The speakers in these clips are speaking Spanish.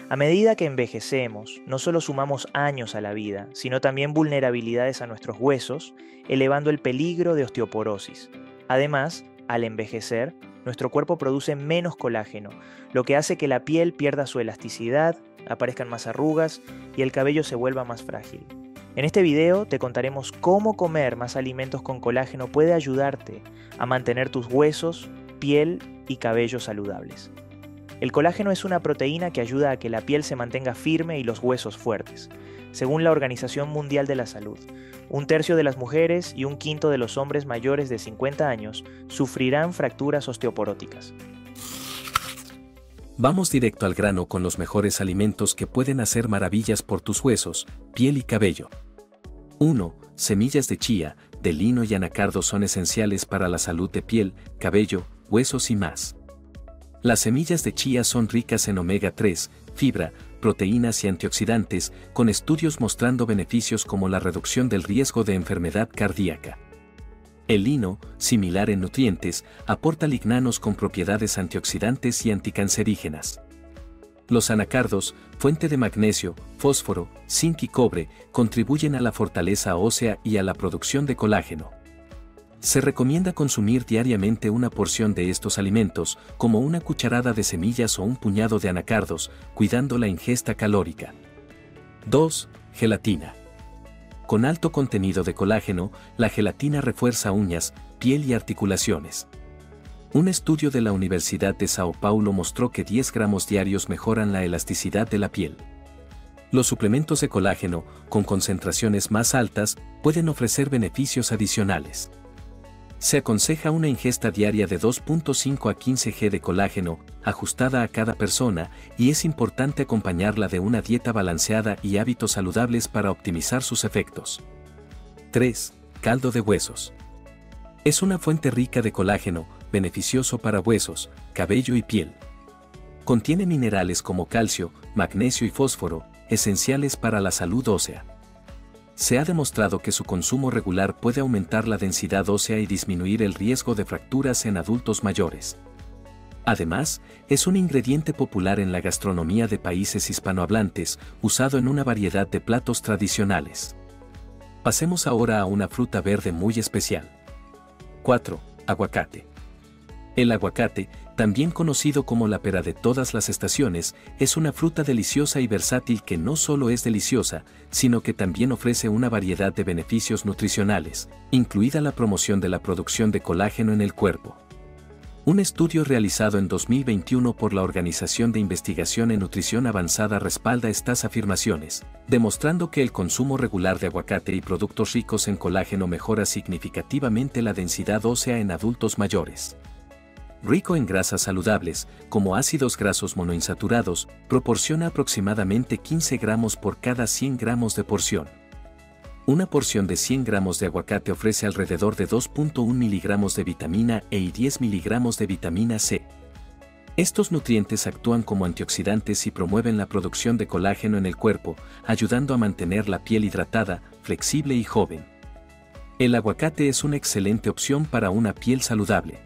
A medida que envejecemos, no solo sumamos años a la vida, sino también vulnerabilidades a nuestros huesos, elevando el peligro de osteoporosis. Además, al envejecer, nuestro cuerpo produce menos colágeno, lo que hace que la piel pierda su elasticidad, aparezcan más arrugas y el cabello se vuelva más frágil. En este video te contaremos cómo comer más alimentos con colágeno puede ayudarte a mantener tus huesos, piel y cabello saludables. El colágeno es una proteína que ayuda a que la piel se mantenga firme y los huesos fuertes. Según la Organización Mundial de la Salud, 1/3 de las mujeres y 1/5 de los hombres mayores de 50 años sufrirán fracturas osteoporóticas. Vamos directo al grano con los mejores alimentos que pueden hacer maravillas por tus huesos, piel y cabello. 1. Semillas de chía, de lino y anacardo son esenciales para la salud de piel, cabello, huesos y más. Las semillas de chía son ricas en omega 3, fibra, proteínas y antioxidantes, con estudios mostrando beneficios como la reducción del riesgo de enfermedad cardíaca. El lino, similar en nutrientes, aporta lignanos con propiedades antioxidantes y anticancerígenas. Los anacardos, fuente de magnesio, fósforo, zinc y cobre, contribuyen a la fortaleza ósea y a la producción de colágeno. Se recomienda consumir diariamente una porción de estos alimentos, como una cucharada de semillas o un puñado de anacardos, cuidando la ingesta calórica. 2. Gelatina. Con alto contenido de colágeno, la gelatina refuerza uñas, piel y articulaciones. Un estudio de la Universidad de Sao Paulo mostró que 10 gramos diarios mejoran la elasticidad de la piel. Los suplementos de colágeno, con concentraciones más altas, pueden ofrecer beneficios adicionales. Se aconseja una ingesta diaria de 2.5 a 15 g de colágeno, ajustada a cada persona, y es importante acompañarla de una dieta balanceada y hábitos saludables para optimizar sus efectos. 3. Caldo de huesos. Es una fuente rica de colágeno, beneficioso para huesos, cabello y piel. Contiene minerales como calcio, magnesio y fósforo, esenciales para la salud ósea. Se ha demostrado que su consumo regular puede aumentar la densidad ósea y disminuir el riesgo de fracturas en adultos mayores. Además, es un ingrediente popular en la gastronomía de países hispanohablantes, usado en una variedad de platos tradicionales. Pasemos ahora a una fruta verde muy especial. 4. Aguacate. El aguacate, también conocido como la pera de todas las estaciones, es una fruta deliciosa y versátil que no solo es deliciosa, sino que también ofrece una variedad de beneficios nutricionales, incluida la promoción de la producción de colágeno en el cuerpo. Un estudio realizado en 2021 por la Organización de Investigación en Nutrición Avanzada respalda estas afirmaciones, demostrando que el consumo regular de aguacate y productos ricos en colágeno mejora significativamente la densidad ósea en adultos mayores. Rico en grasas saludables, como ácidos grasos monoinsaturados, proporciona aproximadamente 15 gramos por cada 100 gramos de porción. Una porción de 100 gramos de aguacate ofrece alrededor de 2.1 miligramos de vitamina E y 10 miligramos de vitamina C. Estos nutrientes actúan como antioxidantes y promueven la producción de colágeno en el cuerpo, ayudando a mantener la piel hidratada, flexible y joven. El aguacate es una excelente opción para una piel saludable.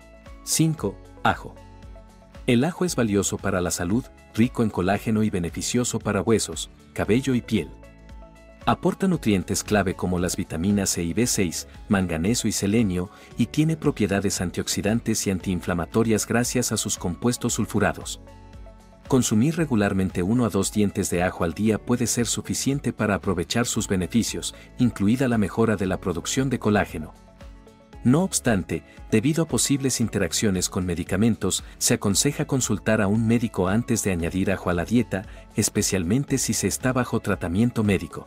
5. Ajo. El ajo es valioso para la salud, rico en colágeno y beneficioso para huesos, cabello y piel. Aporta nutrientes clave como las vitaminas C y B6, manganeso y selenio, y tiene propiedades antioxidantes y antiinflamatorias gracias a sus compuestos sulfurados. Consumir regularmente 1 a 2 dientes de ajo al día puede ser suficiente para aprovechar sus beneficios, incluida la mejora de la producción de colágeno. No obstante, debido a posibles interacciones con medicamentos, se aconseja consultar a un médico antes de añadir ajo a la dieta, especialmente si se está bajo tratamiento médico.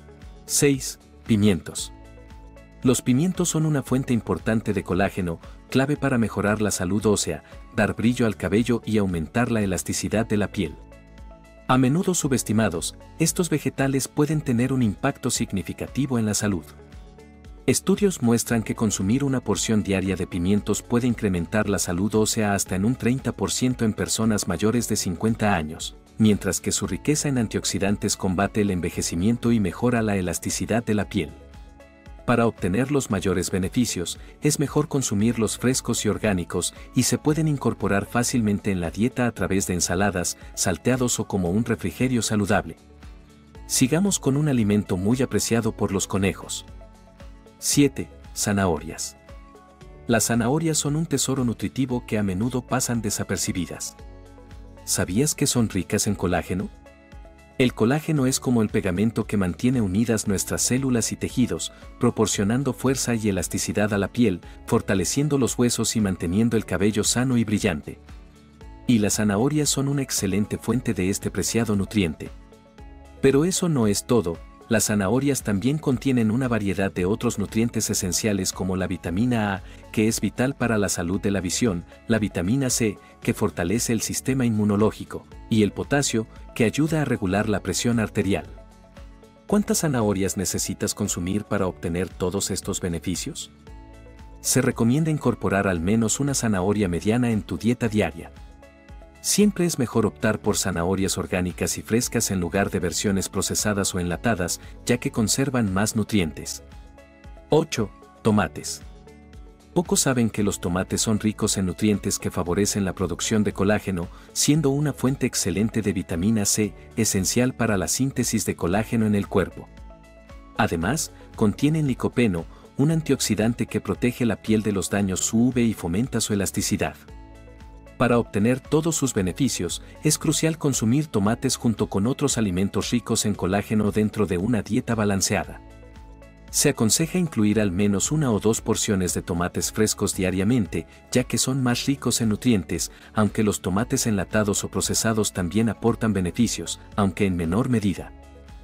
6. Pimientos. Los pimientos son una fuente importante de colágeno, clave para mejorar la salud ósea, dar brillo al cabello y aumentar la elasticidad de la piel. A menudo subestimados, estos vegetales pueden tener un impacto significativo en la salud. Estudios muestran que consumir una porción diaria de pimientos puede incrementar la salud ósea hasta en un 30% en personas mayores de 50 años, mientras que su riqueza en antioxidantes combate el envejecimiento y mejora la elasticidad de la piel. Para obtener los mayores beneficios, es mejor consumirlos frescos y orgánicos y se pueden incorporar fácilmente en la dieta a través de ensaladas, salteados o como un refrigerio saludable. Sigamos con un alimento muy apreciado por los conejos. 7. Zanahorias. Las zanahorias son un tesoro nutritivo que a menudo pasan desapercibidas. ¿Sabías que son ricas en colágeno? El colágeno es como el pegamento que mantiene unidas nuestras células y tejidos, proporcionando fuerza y elasticidad a la piel, fortaleciendo los huesos y manteniendo el cabello sano y brillante. Y las zanahorias son una excelente fuente de este preciado nutriente. Pero eso no es todo. Las zanahorias también contienen una variedad de otros nutrientes esenciales como la vitamina A, que es vital para la salud de la visión, la vitamina C, que fortalece el sistema inmunológico, y el potasio, que ayuda a regular la presión arterial. ¿Cuántas zanahorias necesitas consumir para obtener todos estos beneficios? Se recomienda incorporar al menos una zanahoria mediana en tu dieta diaria. Siempre es mejor optar por zanahorias orgánicas y frescas en lugar de versiones procesadas o enlatadas, ya que conservan más nutrientes. 8. Tomates. Pocos saben que los tomates son ricos en nutrientes que favorecen la producción de colágeno, siendo una fuente excelente de vitamina C, esencial para la síntesis de colágeno en el cuerpo. Además, contienen licopeno, un antioxidante que protege la piel de los daños UV y fomenta su elasticidad. Para obtener todos sus beneficios, es crucial consumir tomates junto con otros alimentos ricos en colágeno dentro de una dieta balanceada. Se aconseja incluir al menos 1 o 2 porciones de tomates frescos diariamente, ya que son más ricos en nutrientes, aunque los tomates enlatados o procesados también aportan beneficios, aunque en menor medida.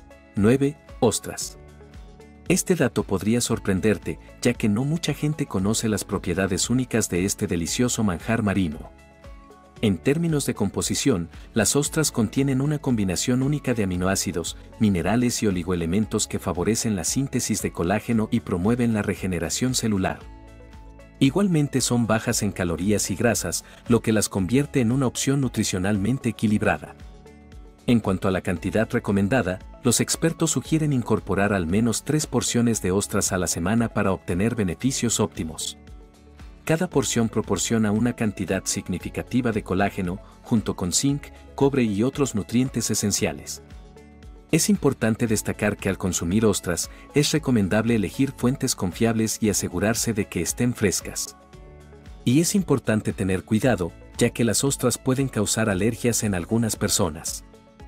9. Ostras. Este dato podría sorprenderte, ya que no mucha gente conoce las propiedades únicas de este delicioso manjar marino. En términos de composición, las ostras contienen una combinación única de aminoácidos, minerales y oligoelementos que favorecen la síntesis de colágeno y promueven la regeneración celular. Igualmente son bajas en calorías y grasas, lo que las convierte en una opción nutricionalmente equilibrada. En cuanto a la cantidad recomendada, los expertos sugieren incorporar al menos 3 porciones de ostras a la semana para obtener beneficios óptimos. Cada porción proporciona una cantidad significativa de colágeno, junto con zinc, cobre y otros nutrientes esenciales. Es importante destacar que al consumir ostras, es recomendable elegir fuentes confiables y asegurarse de que estén frescas. Y es importante tener cuidado, ya que las ostras pueden causar alergias en algunas personas.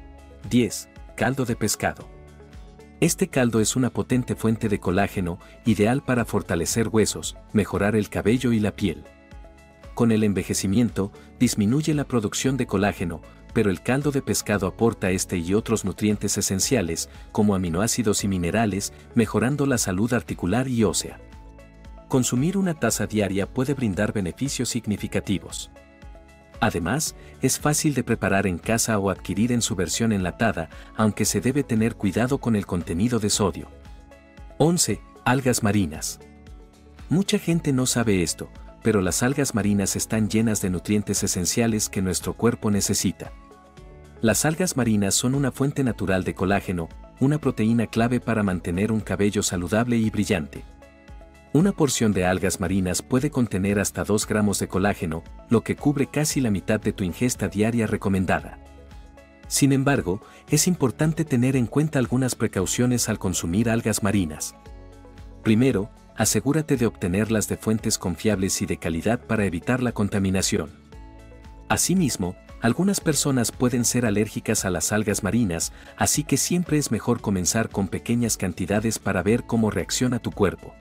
10. Caldo de pescado. Este caldo es una potente fuente de colágeno, ideal para fortalecer huesos, mejorar el cabello y la piel. Con el envejecimiento, disminuye la producción de colágeno, pero el caldo de pescado aporta este y otros nutrientes esenciales, como aminoácidos y minerales, mejorando la salud articular y ósea. Consumir una taza diaria puede brindar beneficios significativos. Además, es fácil de preparar en casa o adquirir en su versión enlatada, aunque se debe tener cuidado con el contenido de sodio. 11. Algas marinas. Mucha gente no sabe esto, pero las algas marinas están llenas de nutrientes esenciales que nuestro cuerpo necesita. Las algas marinas son una fuente natural de colágeno, una proteína clave para mantener un cabello saludable y brillante. Una porción de algas marinas puede contener hasta 2 gramos de colágeno, lo que cubre casi la mitad de tu ingesta diaria recomendada. Sin embargo, es importante tener en cuenta algunas precauciones al consumir algas marinas. Primero, asegúrate de obtenerlas de fuentes confiables y de calidad para evitar la contaminación. Asimismo, algunas personas pueden ser alérgicas a las algas marinas, así que siempre es mejor comenzar con pequeñas cantidades para ver cómo reacciona tu cuerpo.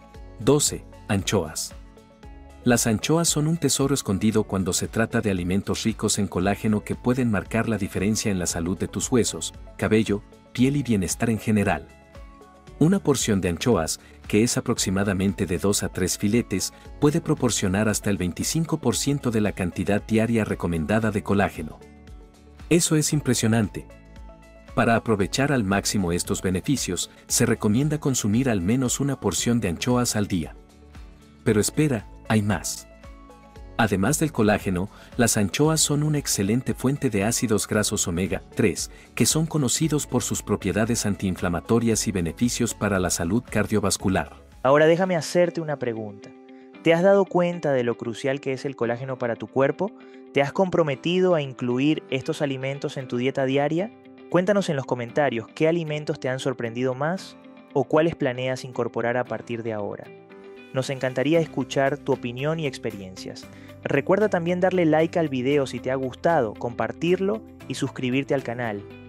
12. Anchoas. Las anchoas son un tesoro escondido cuando se trata de alimentos ricos en colágeno que pueden marcar la diferencia en la salud de tus huesos, cabello, piel y bienestar en general. Una porción de anchoas, que es aproximadamente de 2 a 3 filetes, puede proporcionar hasta el 25% de la cantidad diaria recomendada de colágeno. Eso es impresionante. Para aprovechar al máximo estos beneficios, se recomienda consumir al menos una porción de anchoas al día. Pero espera, hay más. Además del colágeno, las anchoas son una excelente fuente de ácidos grasos omega 3, que son conocidos por sus propiedades antiinflamatorias y beneficios para la salud cardiovascular. Ahora déjame hacerte una pregunta. ¿Te has dado cuenta de lo crucial que es el colágeno para tu cuerpo? ¿Te has comprometido a incluir estos alimentos en tu dieta diaria? Cuéntanos en los comentarios qué alimentos te han sorprendido más o cuáles planeas incorporar a partir de ahora. Nos encantaría escuchar tu opinión y experiencias. Recuerda también darle like al video si te ha gustado, compartirlo y suscribirte al canal.